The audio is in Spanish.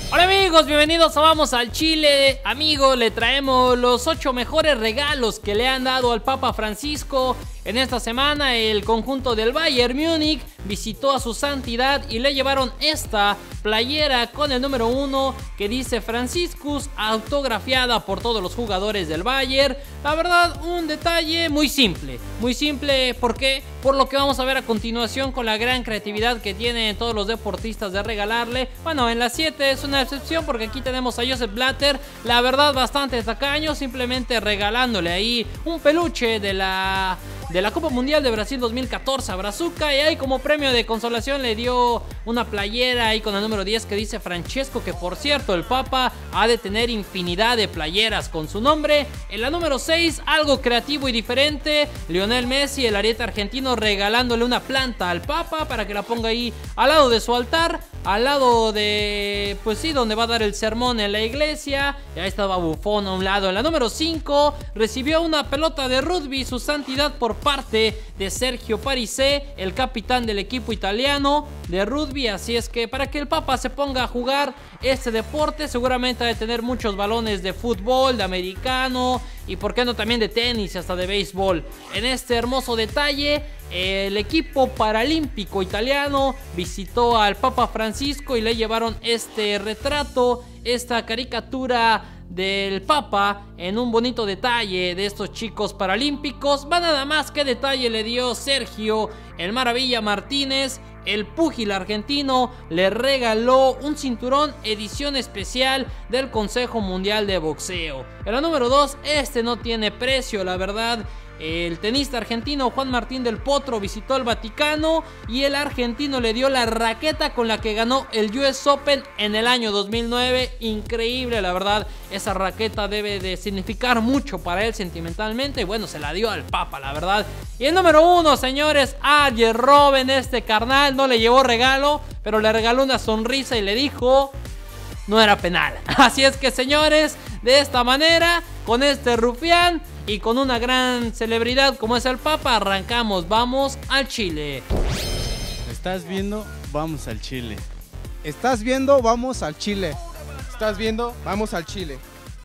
Hola amigos, bienvenidos a Vamos al Chile. Amigos, le traemos los 8 mejores regalos que le han dado al Papa Francisco. En esta semana el conjunto del Bayern Múnich visitó a su santidad y le llevaron esta playera con el número 1 que dice Franciscus, autografiada por todos los jugadores del Bayern. La verdad, un detalle muy simple, ¿por qué? Por lo que vamos a ver a continuación, con la gran creatividad que tienen todos los deportistas de regalarle. Bueno, en la 7 es una excepción porque aquí tenemos a Joseph Blatter, la verdad bastante tacaño, simplemente regalándole ahí un peluche de la Copa Mundial de Brasil 2014 a Brazuca, y ahí como premio de consolación le dio una playera ahí con el número 10 que dice Francesco, que por cierto el Papa ha de tener infinidad de playeras con su nombre. En la número 6, algo creativo y diferente, Lionel Messi, el ariete argentino, regalándole una planta al Papa para que la ponga ahí al lado de su altar, al lado de, pues sí, donde va a dar el sermón en la iglesia. Y ahí estaba Buffon a un lado. En la número 5, recibió una pelota de rugby su santidad por parte de Sergio Parisé, el capitán del equipo italiano de rugby. Así es que para que el Papa se ponga a jugar este deporte, seguramente ha de tener muchos balones de fútbol, de americano y por qué no también de tenis y hasta de béisbol. En este hermoso detalle, el equipo paralímpico italiano visitó al Papa Francisco y le llevaron este retrato, esta caricatura del Papa en un bonito detalle de estos chicos paralímpicos. Va nada más que detalle le dio Sergio el Maravilla Martínez. El púgil argentino le regaló un cinturón edición especial del Consejo Mundial de Boxeo. En la número 2, este no tiene precio, la verdad. El tenista argentino Juan Martín del Potro visitó el Vaticano y el argentino le dio la raqueta con la que ganó el US Open en el año 2009. Increíble, la verdad. Esa raqueta debe de significar mucho para él sentimentalmente. Y bueno, se la dio al Papa, la verdad. Y el número 1, señores, Arjen Robben, este carnal no le llevó regalo, pero le regaló una sonrisa y le dijo: no era penal. Así es que, señores, de esta manera, con este rufián y con una gran celebridad como es el Papa, arrancamos Vamos al Chile. Estás viendo Vamos al Chile. Estás viendo Vamos al Chile. Estás viendo Vamos al Chile.